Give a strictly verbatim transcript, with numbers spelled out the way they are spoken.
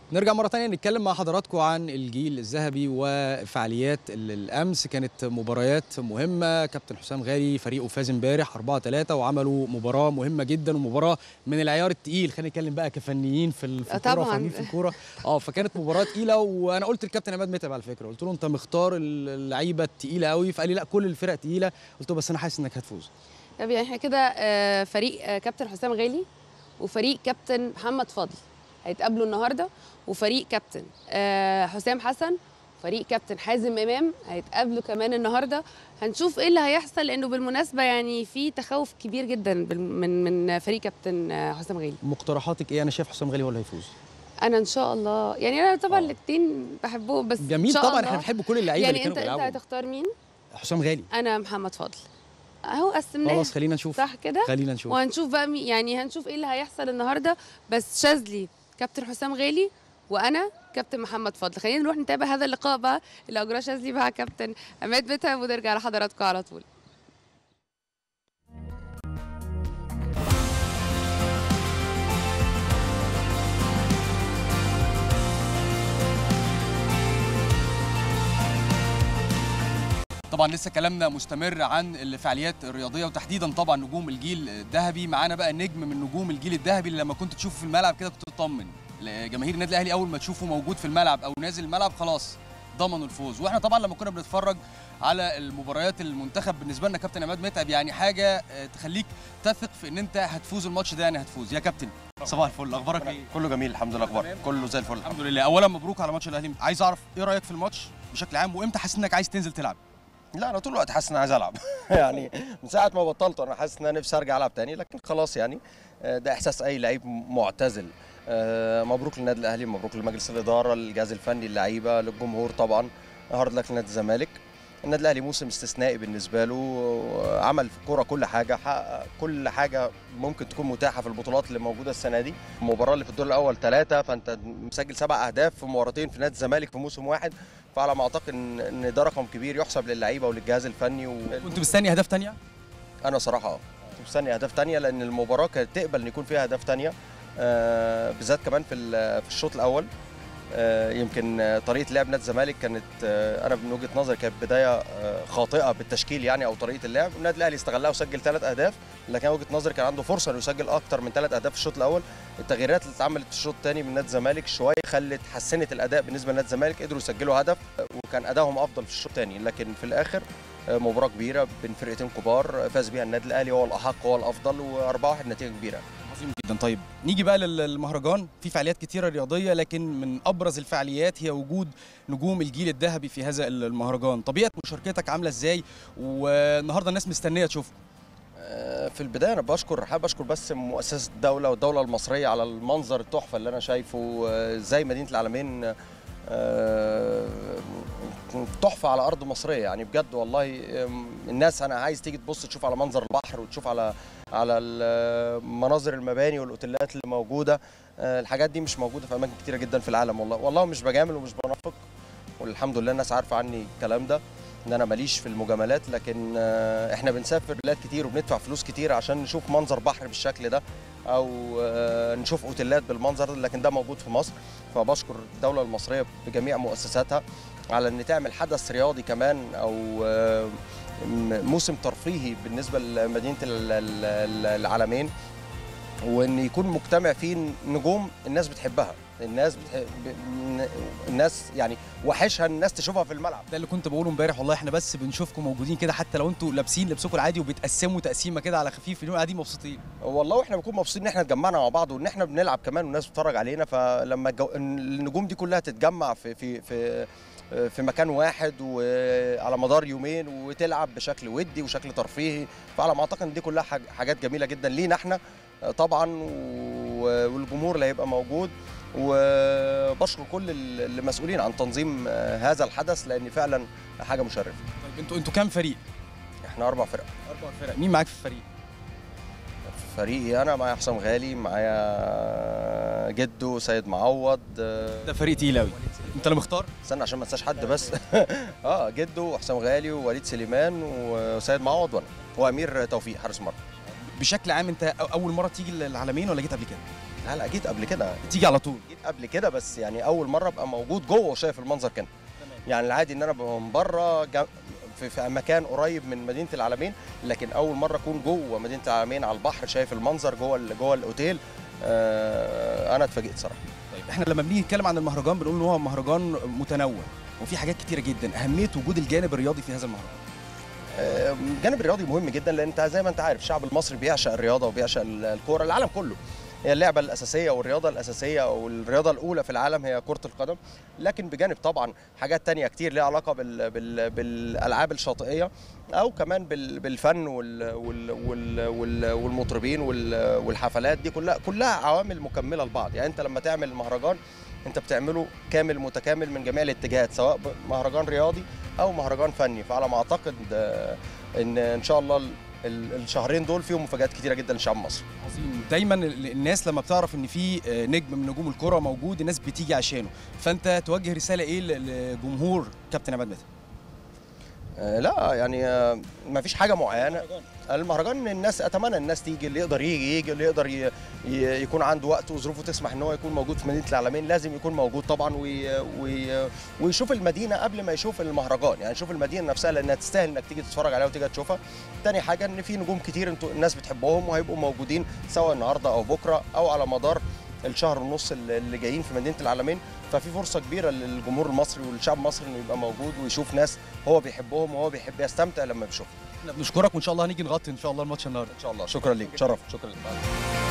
نرجع مرة تانية نتكلم مع حضراتكم عن الجيل الذهبي وفعاليات الأمس. كانت مباريات مهمة، كابتن حسام غالي فريقه فاز امبارح أربعة ثلاثة وعملوا مباراة مهمة جدا ومباراة من العيار التقيل. خلينا نتكلم بقى كفنيين في الكورة وفاهمين في الكورة. اه فكانت مباراة تقيلة، وانا قلت للكابتن عماد متعب على فكرة، قلت له انت مختار اللعيبة التقيلة قوي، فقال لي لا كل الفرق تقيلة، قلت له بس انا حاسس انك هتفوز. طب يعني احنا كده فريق كابتن حسام غالي وفريق كابتن محمد فضل هيتقابلوا النهارده، وفريق كابتن حسام حسن وفريق كابتن حازم امام هيتقابلوا كمان النهارده. هنشوف ايه اللي هيحصل، لانه بالمناسبه يعني في تخوف كبير جدا من من فريق كابتن حسام غالي. مقترحاتك ايه؟ انا شايف حسام غالي هو اللي هيفوز. انا ان شاء الله يعني انا طبعا الاثنين بحبهم، بس جميل إن شاء طبعا الله. احنا بنحب كل اللعيبه يعني اللي كانوا بيلعبوا. يعني انت انت هتختار مين؟ حسام غالي. انا محمد فضل. اهو قسمناها. خلاص خلينا نشوف. صح كده؟ خلينا نشوف وهنشوف بقى يعني هنشوف ايه اللي هيحصل النهارده. بس شاذلي كابتن حسام غالي وانا كابتن محمد فضل. خلينا نروح نتابع هذا اللقاء بقى اللي اجراه شاذلي مع كابتن عماد متعب، ونرجع لحضراتكم على طول. طبعا لسه كلامنا مستمر عن الفعاليات الرياضيه، وتحديدا طبعا نجوم الجيل الذهبي. معانا بقى نجم من نجوم الجيل الذهبي اللي لما كنت تشوفه في الملعب كده كنت تطمن. جماهير النادي الاهلي اول ما تشوفه موجود في الملعب او نازل الملعب خلاص ضمنوا الفوز. واحنا طبعا لما كنا بنتفرج على المباريات المنتخب بالنسبه لنا كابتن عماد متعب يعني حاجه تخليك تثق في ان انت هتفوز الماتش ده، يعني هتفوز. يا كابتن صباح الفل، اخبارك ايه؟ كله جميل الحمد لله. اخبارك كله زي الفل الحمد لله. اولا مبروك على ماتش الاهلي. عايز اعرف ايه رايك في الماتش بشكل عام، وامتى حاسس انك عايز تنزل تلعب؟ لا انا طول الوقت حاسس ان انا عايز العب يعني من ساعه ما بطلت انا حاسس ان انا نفسي ارجع العب تاني، لكن خلاص يعني ده احساس اي لعيب معتزل. مبروك للنادي الاهلي، مبروك لمجلس الاداره، للجهاز الفني، اللعيبه، للجمهور طبعا. هارد لك لنادي الزمالك. النادي الاهلي موسم استثنائي بالنسبه له، عمل في الكوره كل حاجه، حقق كل حاجه ممكن تكون متاحه في البطولات اللي موجوده السنه دي. المباراه اللي في الدور الاول ثلاثه، فانت مسجل سبع اهداف في مباراتين في نادي الزمالك في موسم واحد، فعلى ما اعتقد ان ده رقم كبير يحسب للعيبه وللجهاز الفني. و... كنت مستني اهداف ثانيه؟ انا صراحه اه كنت مستني اهداف ثانيه، لان المباراه كانت تقبل ان يكون فيها اهداف ثانيه، آه بالذات كمان في في الشوط الاول. آه يمكن طريقه لعب نادي الزمالك كانت، آه انا من وجهه نظري كانت بدايه آه خاطئه بالتشكيل يعني او طريقه اللعب. النادي الاهلي استغلها وسجل ثلاث اهداف، لكن وجهه نظري كان عنده فرصه انه يسجل اكثر من ثلاث اهداف في الشوط الاول. التغييرات اللي اتعملت في الشوط الثاني من نادي الزمالك شويه خلت حسنت الاداء بالنسبه لنادي الزمالك، قدروا يسجلوا هدف وكان ادائهم افضل في الشوط الثاني. لكن في الاخر مباراه كبيره بين فرقتين كبار فاز بها النادي الاهلي، هو الاحق هو الافضل، وأربعة واحد نتيجه كبيره. عظيم جدا. طيب نيجي بقى للمهرجان. في فعاليات كتيره رياضيه، لكن من ابرز الفعاليات هي وجود نجوم الجيل الذهبي في هذا المهرجان. طبيعه مشاركتك عامله ازاي، والنهارده الناس مستنيه تشوفه؟ في البدايه انا بشكر حابب اشكر بس مؤسسه الدوله والدوله المصريه على المنظر التحفه اللي انا شايفه، زي مدينه العالمين تحفه على ارض مصريه يعني بجد والله. الناس انا عايز تيجي تبص تشوف على منظر البحر وتشوف على على مناظر المباني والاوتيلات اللي موجوده. الحاجات دي مش موجوده في اماكن كتيره جدا في العالم والله. والله مش بجامل ومش بنافق، والحمد لله الناس عارفه عني الكلام ده ان انا ماليش في المجاملات، لكن احنا بنسافر بلاد كتير وبندفع فلوس كتير عشان نشوف منظر بحر بالشكل ده او نشوف اوتيلات بالمنظر ده، لكن ده موجود في مصر. فبشكر الدوله المصريه بجميع مؤسساتها على ان تعمل حدث رياضي كمان او موسم ترفيهي بالنسبه لمدينه العالمين، وان يكون مجتمع فيه نجوم الناس بتحبها، الناس بتحب الناس يعني وحشها الناس تشوفها في الملعب. ده اللي كنت بقوله امبارح والله. احنا بس بنشوفكم موجودين كده، حتى لو انتوا لابسين لبسكم العادي وبتقسموا تقسيمه كده على خفيف، بنبقى قاعدين مبسوطين والله. واحنا بنكون مبسوطين ان احنا اتجمعنا مع بعض وان احنا بنلعب كمان والناس بتتفرج علينا. فلما الجو... النجوم دي كلها تتجمع في في في في مكان واحد وعلى مدار يومين وتلعب بشكل ودي وشكل ترفيهي، فعلى ما اعتقد ان دي كلها حاجات جميله جدا لينا احنا طبعا والجمهور اللي هيبقى موجود. وبشكر كل المسؤولين عن تنظيم هذا الحدث لان فعلا حاجه مشرفه. طيب انتوا انتوا كام فريق؟ احنا اربع فرق. اربع فرق. مين معاك في الفريق؟ في فريقي انا معايا حسام غالي، معايا جدو، سيد معوض. ده فريق تقيل قوي. انت اللي مختار؟ استنى عشان ما انساش حد بس. اه جدو وحسام غالي ووليد سليمان وسيد معوض وانا وامير توفيق حارس مرمى. بشكل عام انت اول مره تيجي العالمين ولا جيت قبل كده؟ لا لا جيت قبل كده، تيجي على طول؟ جيت قبل كده بس يعني اول مره ابقى موجود جوه وشايف المنظر كده. يعني العادي ان انا ابقى من بره في, في مكان قريب من مدينه العلمين، لكن اول مره اكون جوه مدينه العلمين على البحر شايف المنظر جوه جوه الاوتيل. آه انا اتفاجئت صراحه. طيب احنا لما بنيجي نتكلم عن المهرجان بنقول ان هو مهرجان متنوع وفي حاجات كتيره جدا، اهميه وجود الجانب الرياضي في هذا المهرجان. الجانب الرياضي مهم جدا، لان انت زي ما انت عارف الشعب المصري بيعشق الرياضه وبيعشق الكوره، العالم كله. هي اللعبه الاساسيه والرياضه الاساسيه او الرياضه الاولى في العالم هي كره القدم، لكن بجانب طبعا حاجات تانية كتير ليها علاقه بال بال بالالعاب الشاطئيه، او كمان بال بالفن وال وال وال والمطربين والحفلات دي كلها كلها عوامل مكمله لبعض. يعني انت لما تعمل مهرجان انت بتعمله كامل متكامل من جميع الاتجاهات، سواء مهرجان رياضي او مهرجان فني. فعلى ما اعتقد ان ان شاء الله الشهرين دول فيهم مفاجآت كتيره جدا للشعب المصري. عظيم. دايما الناس لما بتعرف ان في نجم من نجوم الكره موجود الناس بتيجي عشانه، فانت توجه رساله ايه لجمهور كابتن عماد متعب؟ آه لا يعني آه ما فيش حاجه معينه. المهرجان الناس اتمنى الناس تيجي، اللي يقدر يجي يجي، اللي يقدر ي... ي... يكون عنده وقت وظروفه تسمح ان هو يكون موجود في مدينه العلمين لازم يكون موجود طبعا، وي... وي... ويشوف المدينه قبل ما يشوف المهرجان. يعني يشوف المدينه نفسها لانها تستاهل انك تيجي تتفرج عليها وتيجي تشوفها. تاني حاجه ان في نجوم كتير انتوا الناس بتحبهم وهيبقوا موجودين سواء النهارده او بكره او على مدار الشهر ونص اللي جايين في مدينه العلمين. ففي فرصه كبيره للجمهور المصري والشعب المصري انه يبقى موجود ويشوف ناس هو بيحبهم وهو بيحب يستمتع لما بيشوفهم. احنا بنشكرك وان شاء الله هنيجي نغطي ان شاء الله الماتش النهارده. ان شاء الله. شكرا ليك، شرف. شكرا لك.